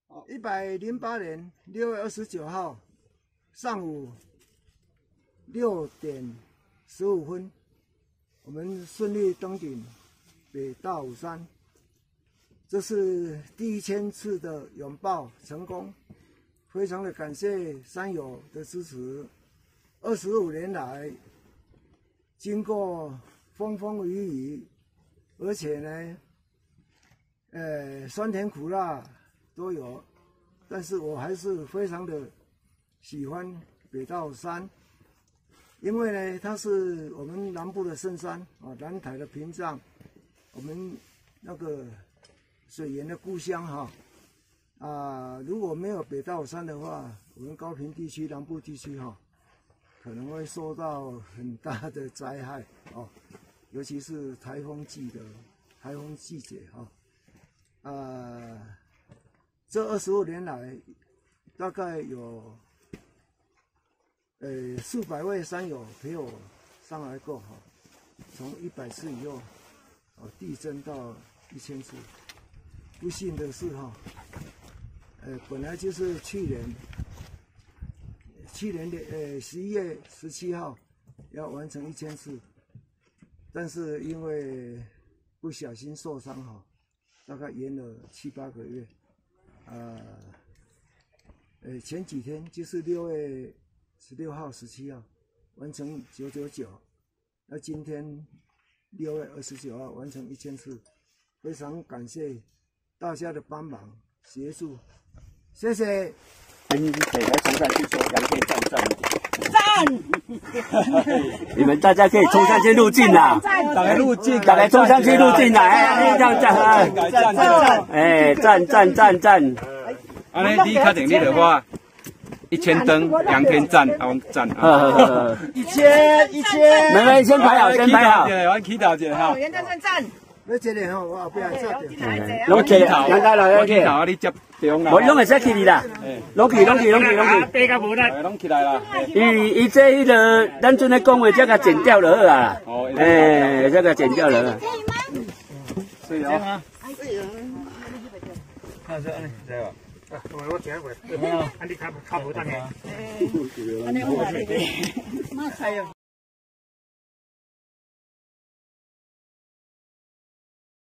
108年6月29号上午6点15分，我们顺利登顶北大武山。这是第1000次的拥抱成功，非常的感谢山友的支持。25年来，经过风风雨雨，而且呢，酸甜苦辣都有，但是我还是非常的喜欢北大武山，因为呢，它是我们南部的圣山啊，南台的屏障，我们那个水源的故乡哈。如果没有北大武山的话，我们高屏地区、南部地区可能会受到很大的灾害哦，尤其是台风季节这25年来，大概有数百位山友陪我上来过从100次以后递增到1000次。不幸的是本来就是去年的11月17号要完成1000次，但是因为不小心受伤大概延了7、8个月。前几天就是6月16号、17号完成999，那今天6月29号完成1000次，非常感谢大家的帮忙协助，谢谢。 你可以来冲上去做阳天站。你们大家可以冲上去入境啦，大家冲上去入境啦，哎，这样站。 安尼你确定你就我1000灯阳天站，我站。 1000，没，先排好。 我起头一个哈。 阳天站。 要这里我后壁做着。 拢起来，阳台来起。 头你接中啦。 我拢会使起你啦，拢起。 地甲无啦，拢起来啦。 伊这迄个，咱阵咧讲话，这个剪掉就好啊。这个剪掉了。 是哦。 看这安尼，知无？我听过。安尼卡无等下。安尼我来。妈菜哟。